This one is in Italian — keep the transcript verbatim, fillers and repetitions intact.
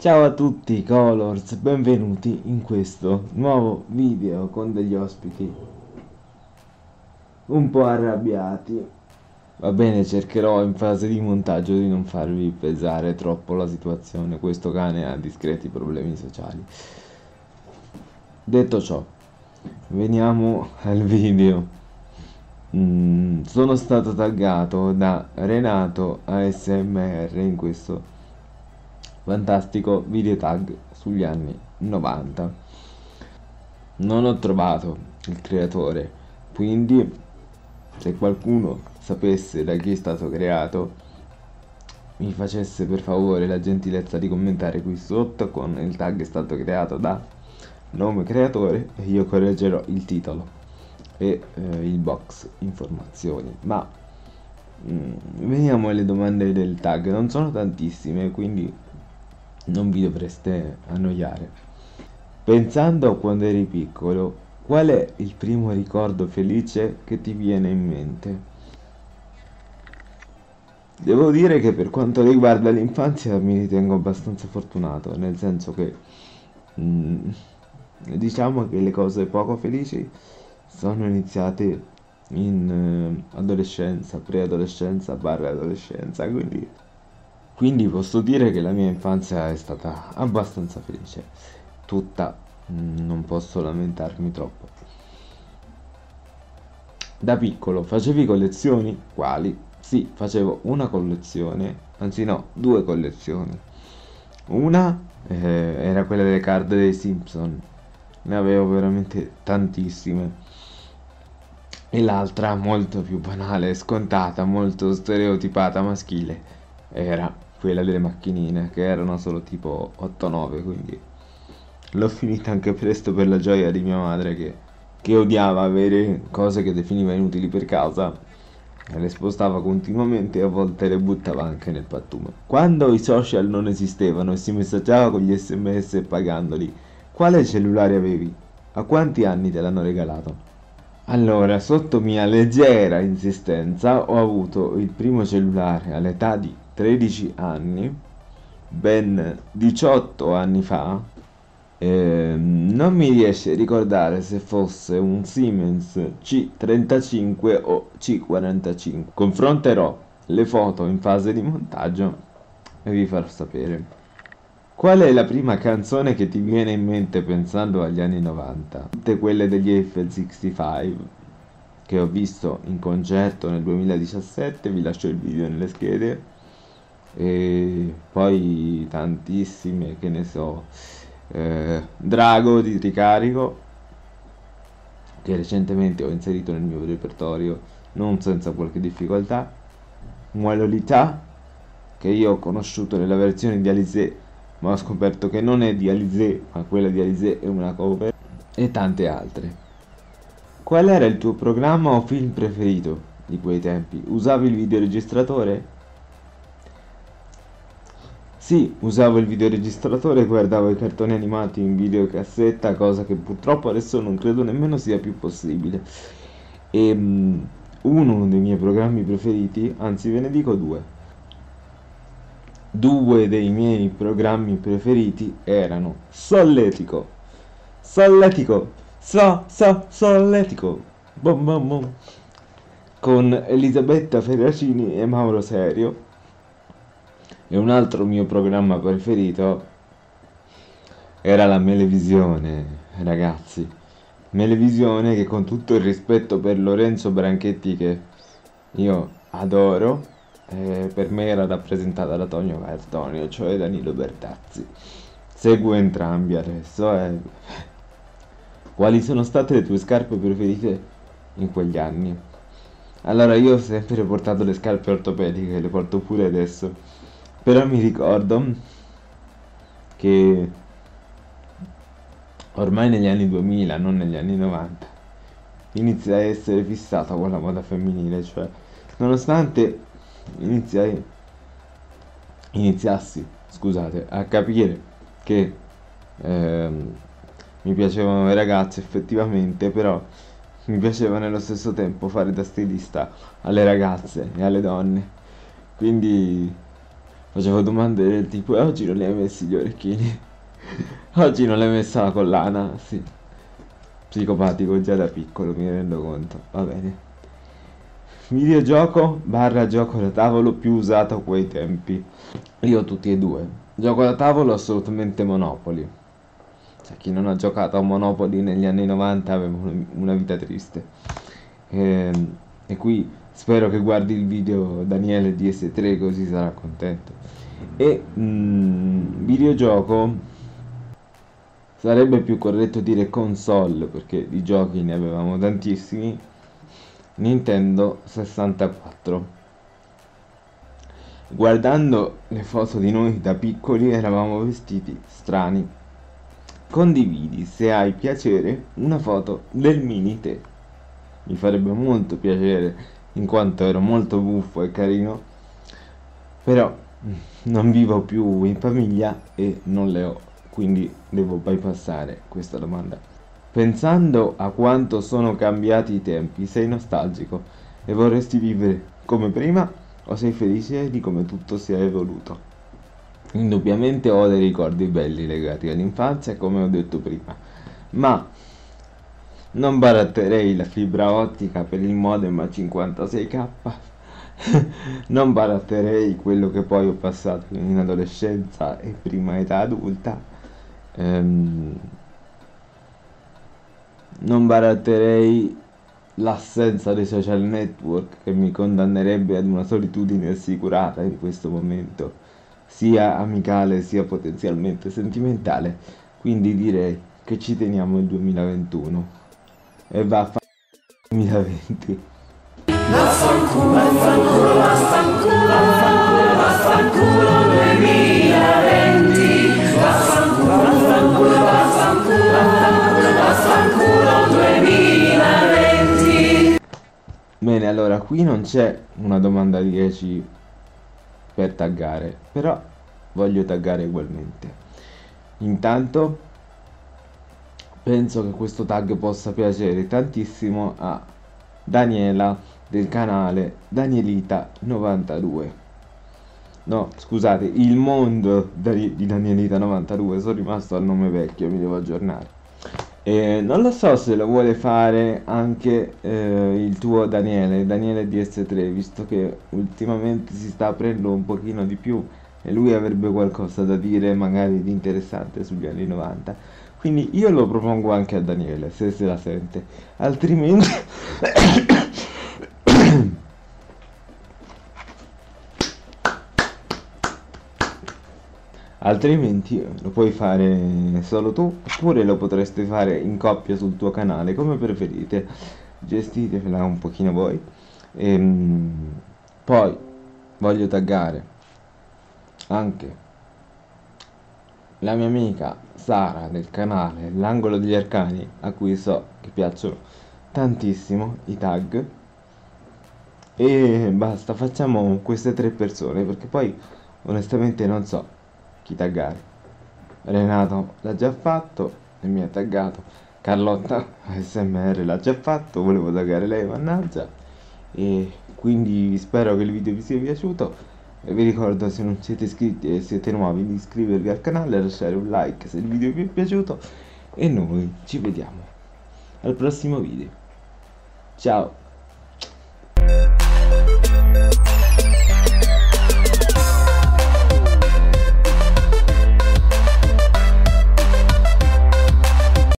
Ciao a tutti Colors, benvenuti in questo nuovo video con degli ospiti un po' arrabbiati. Va bene, cercherò in fase di montaggio di non farvi pesare troppo la situazione. Questo cane ha discreti problemi sociali. Detto ciò, veniamo al video. Mm, sono stato taggato da Renato A S M R in questo fantastico video tag sugli anni novanta. Non ho trovato il creatore, quindi se qualcuno sapesse da chi è stato creato, mi facesse per favore la gentilezza di commentare qui sotto con il tag è stato creato da nome creatore e io correggerò il titolo e eh, il box informazioni. Ma mm, veniamo alle domande del tag. Non sono tantissime, quindi non vi dovreste annoiare. Pensando a quando eri piccolo, qual è il primo ricordo felice che ti viene in mente? Devo dire che per quanto riguarda l'infanzia mi ritengo abbastanza fortunato, nel senso che mm, diciamo che le cose poco felici sono iniziate in eh, adolescenza, preadolescenza, barra adolescenza, quindi, quindi posso dire che la mia infanzia è stata abbastanza felice, tutta, mm, non posso lamentarmi troppo. Da piccolo facevi collezioni? Quali? Sì, facevo una collezione, anzi no, due collezioni. Una eh, era quella delle card dei Simpson, ne avevo veramente tantissime. E l'altra, molto più banale, scontata, molto stereotipata maschile, era quella delle macchinine, che erano solo tipo otto nove, quindi l'ho finita anche presto per la gioia di mia madre che, che odiava avere cose che definiva inutili per casa e le spostava continuamente e a volte le buttava anche nel pattume. Quando i social non esistevano e si messaggiava con gli sms pagandoli, quale cellulare avevi? A quanti anni te l'hanno regalato? Allora, sotto mia leggera insistenza, ho avuto il primo cellulare all'età di tredici anni, ben diciotto anni fa. Ehm, non mi riesce a ricordare se fosse un Siemens C trentacinque o C quarantacinque. Confronterò le foto in fase di montaggio e vi farò sapere. Qual è la prima canzone che ti viene in mente pensando agli anni novanta? Tutte quelle degli Eiffel sessantacinque che ho visto in concerto nel duemiladiciassette, vi lascio il video nelle schede, e poi tantissime, che ne so, eh, Drago di Ricarico, che recentemente ho inserito nel mio repertorio non senza qualche difficoltà, Muelolità, che io ho conosciuto nella versione di Alizé ma ho scoperto che non è di Alizé, ma quella di Alizé è una cover, e tante altre. Qual era il tuo programma o film preferito di quei tempi? Usavi il videoregistratore? Sì, usavo il videoregistratore e guardavo i cartoni animati in videocassetta, cosa che purtroppo adesso non credo nemmeno sia più possibile. E um, uno dei miei programmi preferiti, anzi ve ne dico due. Due dei miei programmi preferiti erano Solletico, Solletico, So, So, Solletico, bom bom bom, con Elisabetta Ferracini e Mauro Serio. E un altro mio programma preferito era la Melevisione, ragazzi. Melevisione che, con tutto il rispetto per Lorenzo Branchetti, che io adoro, eh, per me era rappresentata da Tonio Cartonio, cioè Danilo Bertazzi. Seguo entrambi adesso. Eh. Quali sono state le tue scarpe preferite in quegli anni? Allora, io ho sempre portato le scarpe ortopediche, le porto pure adesso, però mi ricordo che ormai negli anni duemila, non negli anni novanta, inizia a essere fissato con la moda femminile, cioè nonostante iniziai, iniziassi, scusate, a capire che ehm, mi piacevano le ragazze effettivamente, però mi piaceva nello stesso tempo fare da stilista alle ragazze e alle donne, quindi facevo domande del tipo: e oggi non li hai messi gli orecchini? Oggi non l'hai messa la collana? Sì, psicopatico già da piccolo, mi rendo conto. Va bene. Videogioco barra gioco da tavolo più usato a quei tempi. Io ho tutti e due. Gioco da tavolo assolutamente Monopoly. Cioè, chi non ha giocato a Monopoly negli anni novanta aveva una- una vita triste. Ehm, E, qui spero che guardi il video Daniele D S tre, così sarà contento. E mm, videogioco sarebbe più corretto dire console, perché di giochi ne avevamo tantissimi. Nintendo sessantaquattro. Guardando le foto di noi da piccoli eravamo vestiti strani. Condividi, se hai piacere, una foto del mini te. Mi farebbe molto piacere, in quanto ero molto buffo e carino, però mm, non vivo più in famiglia e non le ho, quindi devo bypassare questa domanda. Pensando a quanto sono cambiati i tempi, sei nostalgico e vorresti vivere come prima o sei felice di come tutto si è evoluto? Indubbiamente ho dei ricordi belli legati all'infanzia, come ho detto prima, ma non baratterei la fibra ottica per il modem a cinquantasei k. Non baratterei quello che poi ho passato in adolescenza e prima età adulta. Ehm, non baratterei l'assenza dei social network, che mi condannerebbe ad una solitudine assicurata in questo momento, sia amicale sia potenzialmente sentimentale. Quindi direi che ci teniamo il duemilaventuno e va a fare il duemilaventi. Vaffanculo, vaffanculo, vaffanculo, vaffanculo duemilaventi, vaffanculo, vaffanculo, vaffanculo, vaffanculo duemilaventi. Bene, allora qui non c'è una domanda dieci per taggare, però voglio taggare ugualmente. Intanto penso che questo tag possa piacere tantissimo a Daniela del canale Danielita novantadue. No, scusate, il mondo di di Danielita novantadue, sono rimasto al nome vecchio, mi devo aggiornare. E non lo so se lo vuole fare anche eh, il tuo Daniele, Daniele D S tre, visto che ultimamente si sta aprendo un pochino di più e lui avrebbe qualcosa da dire magari di interessante sugli anni novanta. Quindi io lo propongo anche a Daniele, se se la sente. Altrimenti... Altrimenti lo puoi fare solo tu, oppure lo potreste fare in coppia sul tuo canale, come preferite. Gestitevela un pochino voi. Ehm, poi voglio taggare anche la mia amica Sara del canale L'Angolo degli Arcani, a cui so che piacciono tantissimo i tag. E basta, facciamo queste tre persone, perché poi onestamente non so chi taggare. Renato l'ha già fatto e mi ha taggato. Carlotta A S M R l'ha già fatto, volevo taggare lei, mannaggia. E quindi spero che il video vi sia piaciuto. E vi ricordo, se non siete iscritti e siete nuovi, di iscrivervi al canale e lasciare un like se il video vi è piaciuto. E noi ci vediamo al prossimo video. Ciao!